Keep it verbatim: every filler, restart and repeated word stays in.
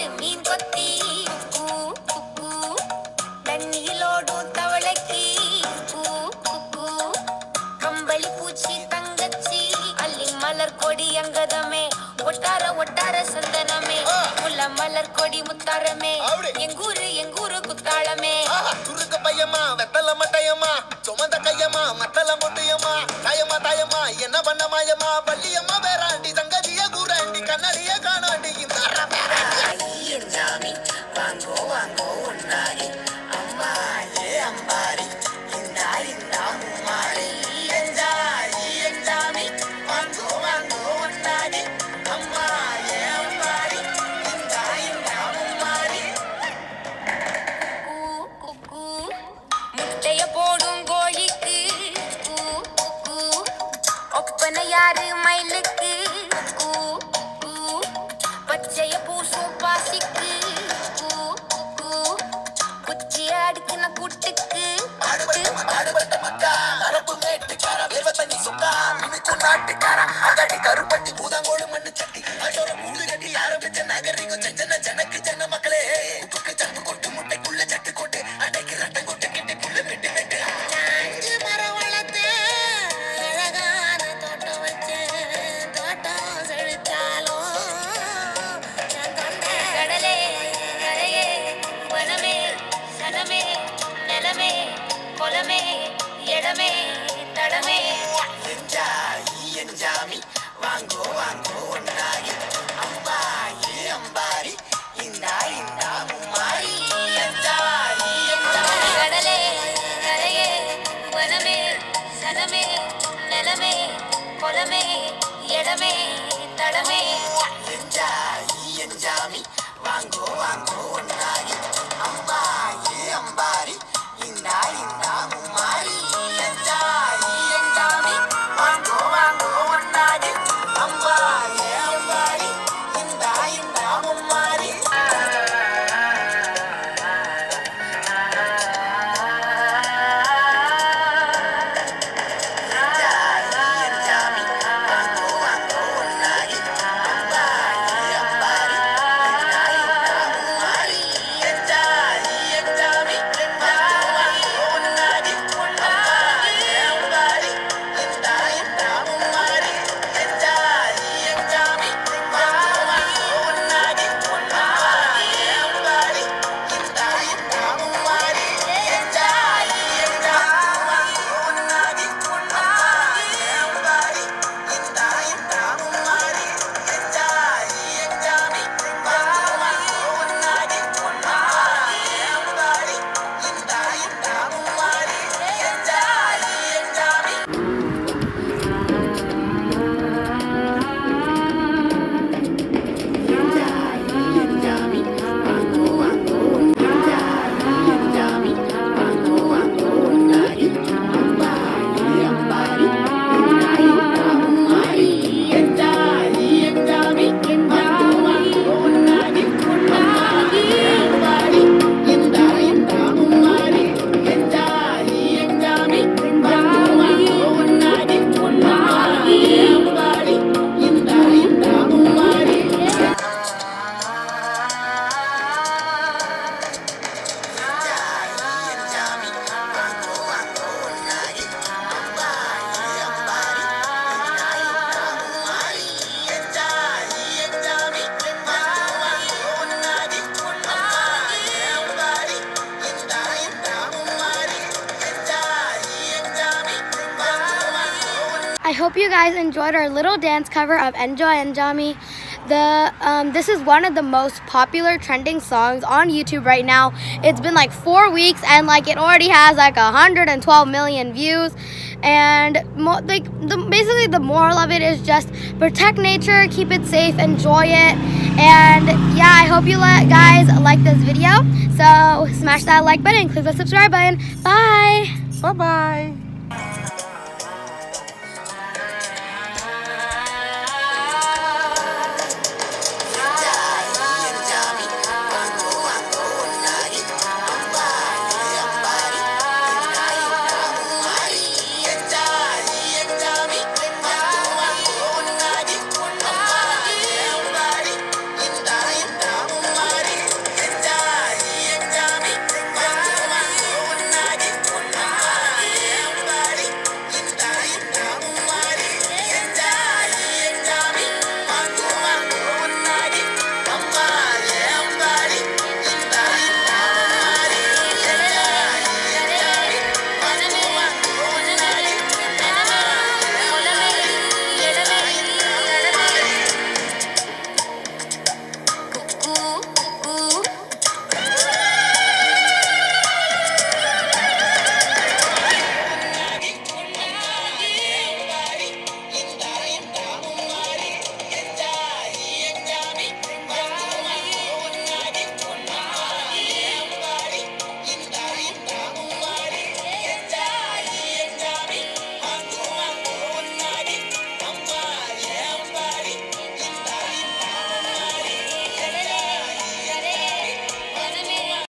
மீன் கொத்தி கூ கூ தண்ணியிலோடும் தவளைக்கு கூ கூ கம்பளி பூச்சி தங்கச்சி அள்ளி மலர் கொடி அங்கதமே ஒட்டார ஒட்டார சந்தனமே முல்ல மலர் கொடி முத்தாரமே எங்கூரு எங்கூரு குத்தாளமே துருக்க பையமா வெத்தல மட்டையம்மா சுமந்த கையம்மா மத்தல மொட்டையம்மா தாயம்மா தாயம்மா என்ன பண்ண மாயம்மா பள்ளியம்மா வேறாண்டி சங்கதிய கூறாண்டி கண்ணடிய காணாண்டி இந்த சாமி வாங்கோ வாங்கோ ஒன்னாரி அம்மாயே அம்பாரி இந்தா இந்தா மும்மாரி எஞ்சாரி எஞ்சாமி வாங்கோ வாங்கோ ஒன்னாரி அம்மாயே அம்பாரி இந்தா இந்தா மும்மாரி கூ கூ முட்டைய போடும் கோழிக்கு கூ கூ ஒப்பனை யாரு மயிலுக்கு கூ கூ பச்சைய பூசும் பாசிக்கு கூ கூ குச்சி அடுக்கின கூட்டுக்கு அடுபட்ட மக்கா அரப்பு மேட்டுக்கார வேர்வ தண்ணி சொக்கா மினுக்கு நாட்டுக்கார அகடி கருப்பட்டி பூதாங்கோடு மண்ணு சட்டி அதோட மூடு கட்டி ஆரம்பிச்ச நகரிக்கும் செஞ்சன ஜனக்கு ஜன மக்களே உப்புக்கு சப்பு கொட்டு முட்டைக்குள்ள சட்டு கொட்டு அடைக்கு ரட்டம் கொட்டு கிட்டி புள்ள வெட்டு வெட்டு அஞ்சு மரம் வளர்த்து அழகான தோட்டம் வச்சு தோட்டம் செழித்தாலும் என் தொண்டை கடலே கரையே வனமே சனமே நிலமே கொலமே இடமே தடமே எஞ்சாயி எஞ்சாமி வாங்கோ வாங்கோ ஒன்னாரி அம்பாயே அம்பாரி இந்தா இந்தா மும்மாரி எஞ்சாயி எஞ்சாமி கடலே கரையே வனமே சனமே நிலமே கொலமே இடமே தடமே எஞ்சாயி எஞ்சாமி வாங்கோ வாங்கோ ஒன்னாரி அம்பாயே அம்பாரி இந்தா இந்தா மும்மாரி எஞ்சாயி எஞ்சாமி வாங்கோ வாங்கோ ஒன்னாரி அம்பாயே அம்பாரி இந்தா இந்தா மும்மாரி I hope you guys enjoyed our little dance cover of Enjoy Enjami. The um, this is one of the most popular trending songs on YouTube right now. It's been like four weeks and like it already has like one hundred twelve million views. And mo like the, basically the moral of it is just protect nature, keep it safe, enjoy it. And yeah, I hope you guys like this video. So smash that like button, click the subscribe button. Bye. Bye bye.